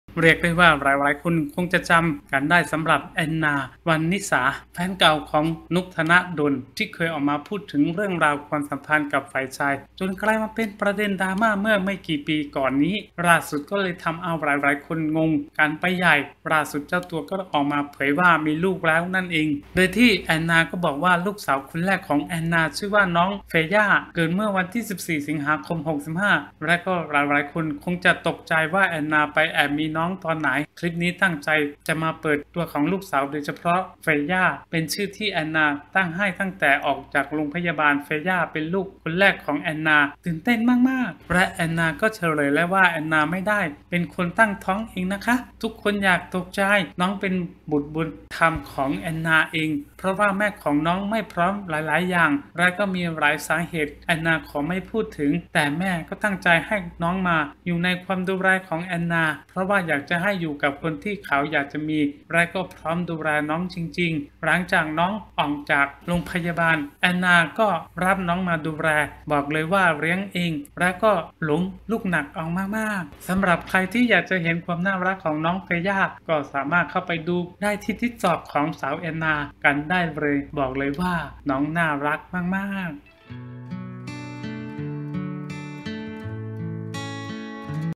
เรียกได้ว่าหลายๆคนคงจะจำกันได้สำหรับแอนนา วรรณนิสาแฟนเก่าของนุกธนดลที่เคยออกมาพูดถึงเรื่องราวความสัมพันธ์กับฝ่ายชายจนกลายมาเป็นประเด็นดราม่าเมื่อไม่กี่ปีก่อนนี้ล่าสุดก็เลยทำเอาหลายๆคนงงกันไปใหญ่ล่าสุดเจ้าตัวก็ออกมาเผยว่ามีลูกแล้วนั่นเองโดยที่แอนนาก็บอกว่าลูกสาวคนแรกของแอนนาชื่อว่าน้องเฟย่าเกิดเมื่อวันที่14สิงหาคม65และก็หลายๆคนคงจะตกใจว่าแอนนาไปแอบมีน้องตอนไหนคลิปนี้ตั้งใจจะมาเปิดตัวของลูกสาวโดยเฉพาะเฟย่าเป็นชื่อที่แอนนาตั้งให้ตั้งแต่ออกจากโรงพยาบาลเฟย่าเป็นลูกคนแรกของแอนนาตื่นเต้นมากๆและแอนนาก็เฉลยแล้วว่าแอนนาไม่ได้เป็นคนตั้งท้องเองนะคะทุกคนอยากตกใจน้องเป็นบุตรบุญธรรมของแอนนาเองเพราะว่าแม่ของน้องไม่พร้อมหลายๆอย่างและก็มีหลายสาเหตุแอนนาขอไม่พูดถึงแต่แม่ก็ตั้งใจให้น้องมาอยู่ในความดูแลของแอนนาเพราะว่าอยากจะให้อยู่กับคนที่เขาอยากจะมีและก็พร้อมดูแลน้องจริงๆหลังจากน้องออกจากโรงพยาบาลแอนนาก็รับน้องมาดูแลบอกเลยว่าเลี้ยงเองและก็หลงลูกหนักออกมากๆสำหรับใครที่อยากจะเห็นความน่ารักของน้องเฟย่าก็สามารถเข้าไปดูได้ที่TikTokของสาวแอนนากันได้เลยบอกเลยว่าน้องน่ารักมากๆ